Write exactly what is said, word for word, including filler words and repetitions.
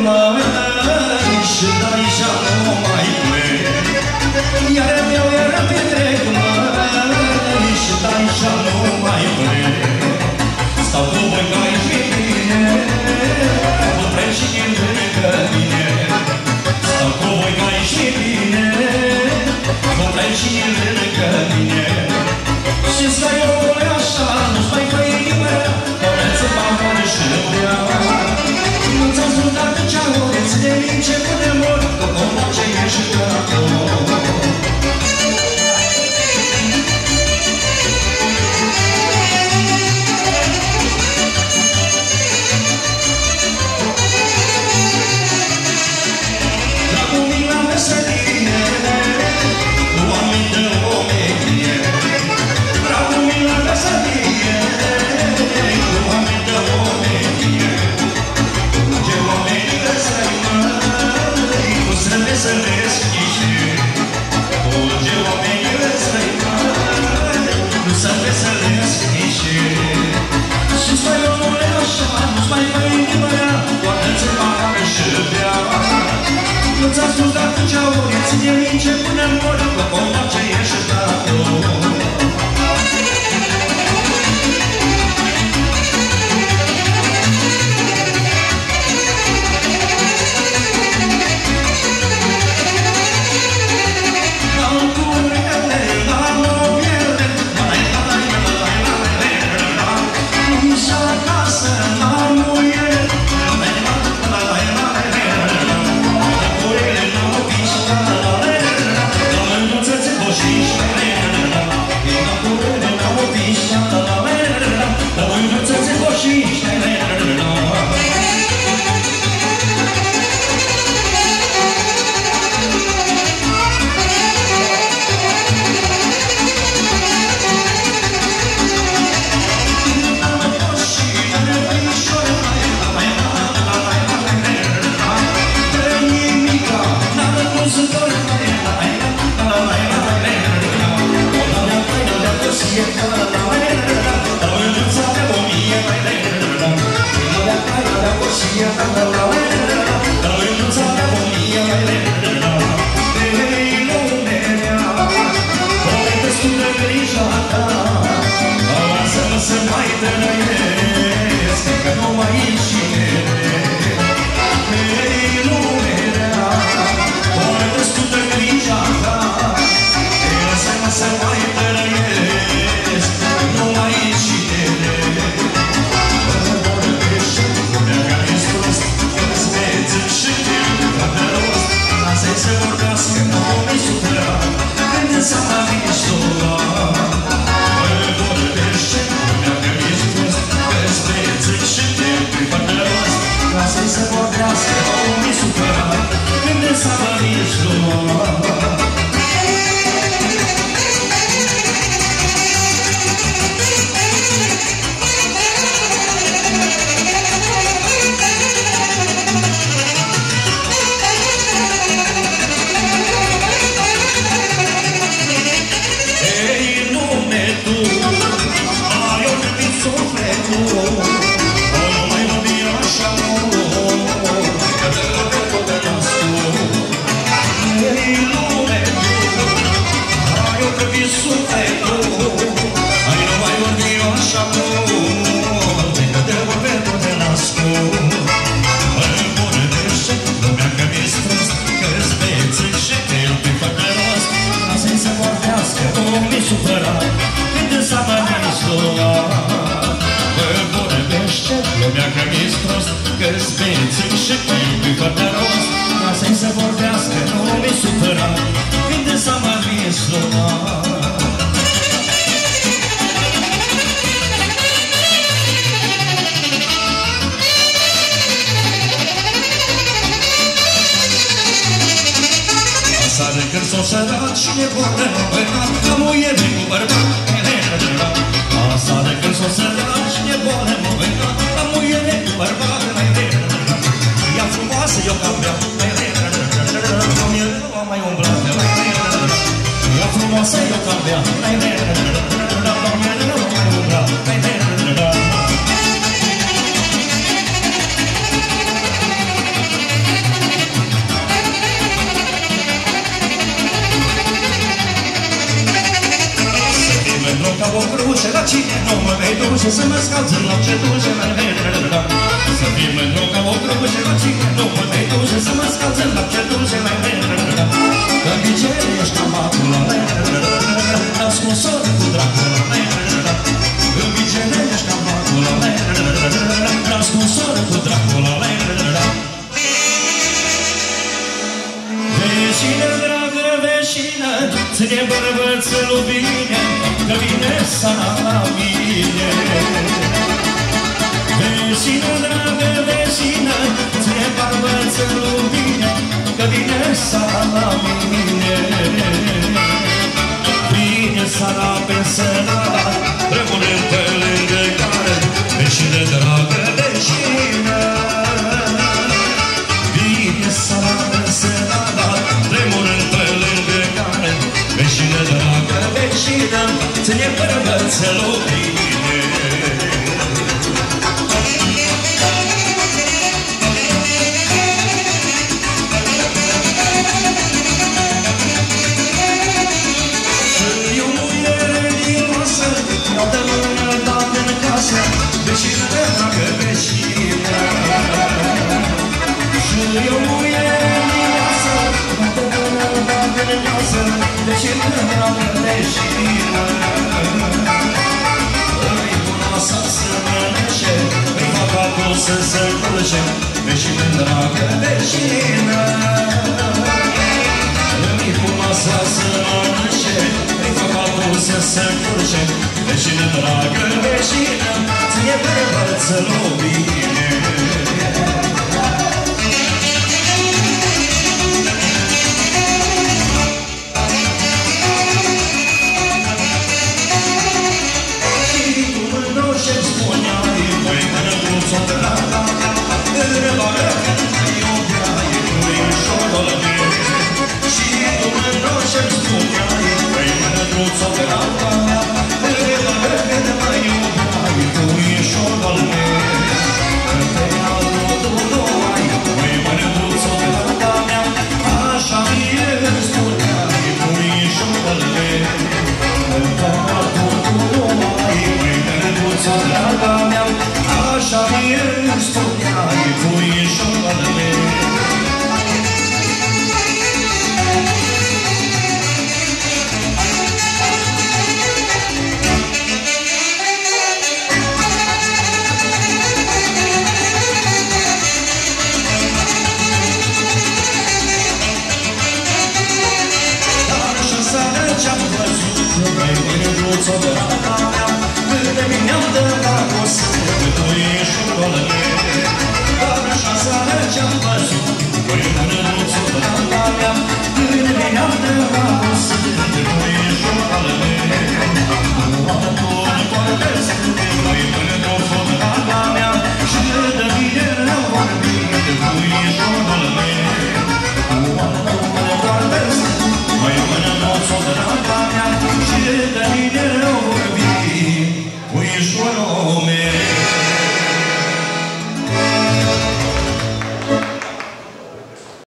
măi și de aici nu mai plec. Iar meu era petrec măi și de aici nu mai plec. Stau cu voi ca aici e bine, mă trec și când lângă mine. Stau cu voi ca aici e bine, mă trec și când lângă mine. Și stai omule așa, nu-ți mai fă inimă rea, să bani și vrea. Nu ți-am spus dacă ce-am ore, ține lince până mor, că omul ce ești de acolo. Dacă vin la veselie, oameni de omenie. Dacă vin la veselie, oameni de omenie. Ce oameni găsăi măi, nu se veselesc nici ei. Ce oameni găsăi măi, nu se veselesc nici ei. Și stai omule așa, nu-ți mai fă inimă rea, toată-ți mare și bea. Nu ți-am spus dacă ce-au ori, ține lince până mor, că omul ce ești de acolo. cine nu mă vei duce să mă scalți în loc ce duce la la să fii mândru ca o crăbușe la cine nu mă vei duce să mă scalți în loc ce duce la la că obicei ești cam acolo ascunsor cu dracul obicei ești cam acolo ascunsor cu dracul veșină, dragă veșină, ține bărbățelul bine, că vine sara la mine. Veșină, dragă veșină, ține bărbățelul bine, că vine sara la mine. Vine sara pe sănara, rămânând pe lângă care, veșină, dragă veșină. Vine sara pe sănara, tremurând pe lângă care veșină, dragă veșină, ține bărbățelul bine. Și eu muiere din masă, iau de mână dată în casă, veșină, dragă veșină. Și eu muiere din masă, veșină, dragă veșină. Îi puna să se mănânce, îi fac capul să se culce, veșină, dragă veșină. Îi puna să se mănânce, îi fac capul să se culce, veșină, dragă veșină, ție bărbățelul bine. Așa mi-e spuneai, puișoarele. Dar și seara ce-am văzut, mai mândruț-o dragă mea, cât de bine-am de dragoste, puișoarele.